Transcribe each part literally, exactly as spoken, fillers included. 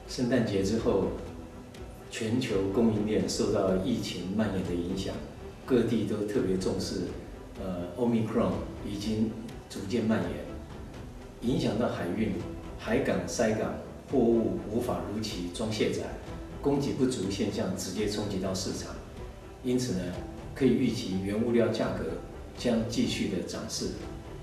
圣诞节之后，全球供应链受到疫情蔓延的影响，各地都特别重视，呃，Omicron 已经逐渐蔓延，影响到海运、海港塞港，货物无法如期装卸载，供给不足现象直接冲击到市场，因此呢，可以预期原物料价格将继续的涨势。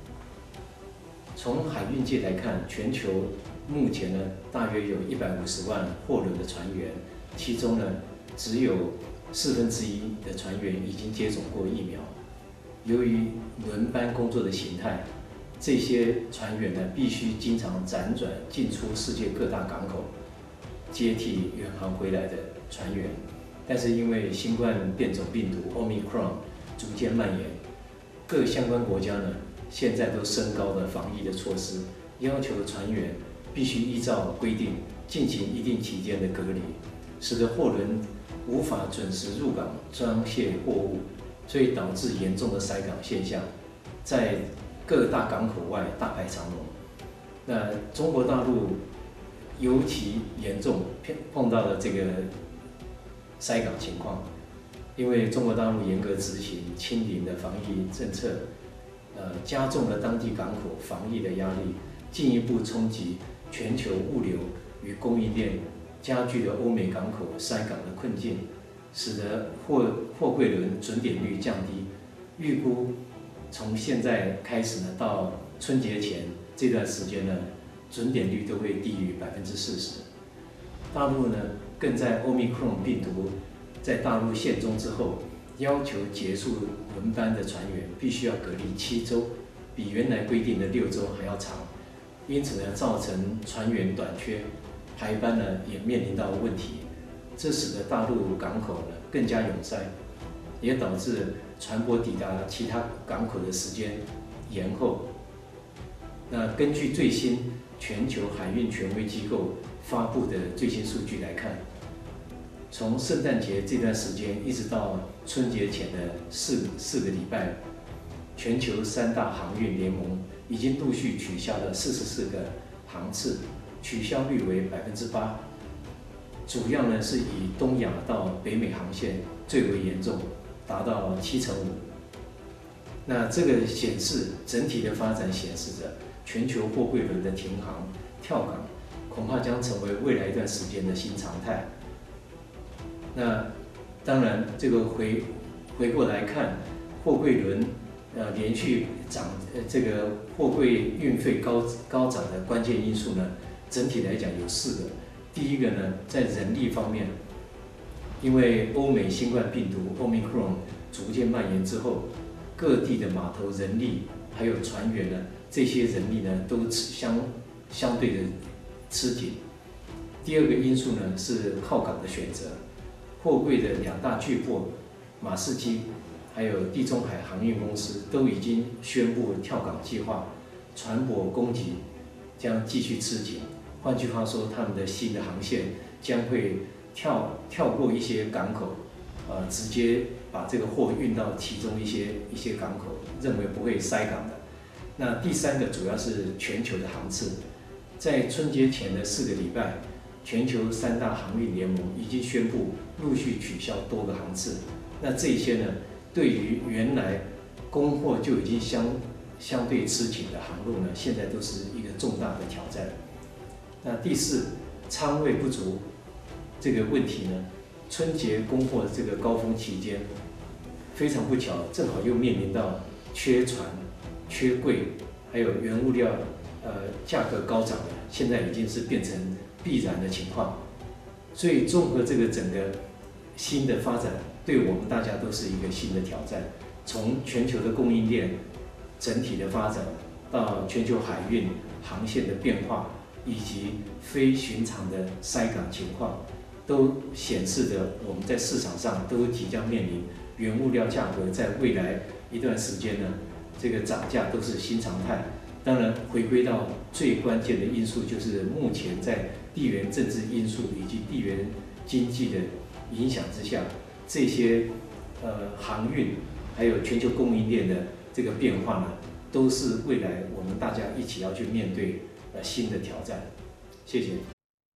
从海运界来看，全球目前呢，大约有一百五十万货轮的船员，其中呢，只有四分之一的船员已经接种过疫苗。由于轮班工作的形态，这些船员呢，必须经常辗转进出世界各大港口，接替远航回来的船员。但是因为新冠变种病毒 Omicron 逐渐蔓延，各相关国家呢，现在都升高了防疫的措施，要求船员必须依照规定进行一定期间的隔离，使得货轮无法准时入港装卸货物，所以导致严重的塞港现象，在各大港口外大排长龙。那中国大陆尤其严重，碰到了这个塞港情况，因为中国大陆严格执行清零的防疫政策，呃，加重了当地港口防疫的压力，进一步冲击全球物流与供应链，加剧了欧美港口塞港的困境，使得货货柜轮准点率降低。预估从现在开始呢，到春节前这段时间呢，准点率都会低于百分之四十。大陆呢，更在 Omicron 病毒在大陆现踪之后，要求结束轮班的船员必须要隔离七周，比原来规定的六周还要长。因此呢，造成船员短缺，排班呢也面临到问题，这使得大陆港口呢更加拥塞，也导致船舶抵达其他港口的时间延后。那根据最新全球海运权威机构发布的最新数据来看，从圣诞节这段时间一直到春节前的四四个礼拜，全球三大航运联盟已经陆续取消了四十四个航次，取消率为百分之八。主要呢是以东亚到北美航线最为严重，达到七成五。那这个显示整体的发展显示着全球货柜轮的停航跳港，恐怕将成为未来一段时间的新常态。那当然，这个回回过来看，货柜轮呃连续涨，呃这个货柜运费高高涨的关键因素呢，整体来讲有四个。第一个呢，在人力方面，因为欧美新冠病毒 Omicron 逐渐蔓延之后，各地的码头人力还有船员呢，这些人力呢都相相对的吃紧。第二个因素呢是靠港的选择。货柜的两大巨擘马士基还有地中海航运公司都已经宣布跳港计划，船舶供给将继续吃紧。换句话说，他们的新的航线将会跳跳过一些港口，呃，直接把这个货运到其中一些一些港口，认为不会塞港的。那第三个主要是全球的航次，在春节前的四个礼拜，全球三大航运联盟已经宣布陆续取消多个航次。那这些呢，对于原来供货就已经相相对吃紧的航路呢，现在都是一个重大的挑战。那第四，仓位不足这个问题呢，春节供货这个高峰期间，非常不巧，正好又面临到缺船、缺柜，还有原物料呃价格高涨的，现在已经是变成必然的情况。所以综合这个整个新的发展，对我们大家都是一个新的挑战。从全球的供应链整体的发展，到全球海运航线的变化，以及非寻常的塞港情况，都显示着我们在市场上都即将面临原物料价格在未来一段时间呢，这个涨价都是新常态。当然，回归到最关键的因素，就是目前在地缘政治因素以及地缘经济的影响之下，这些呃航运还有全球供应链的这个变化呢，都是未来我们大家一起要去面对呃新的挑战。谢谢。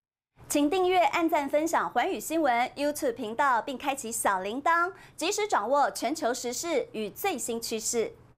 请订阅、按赞、分享寰宇新闻 YouTube 频道，并开启小铃铛，及时掌握全球时事与最新趋势。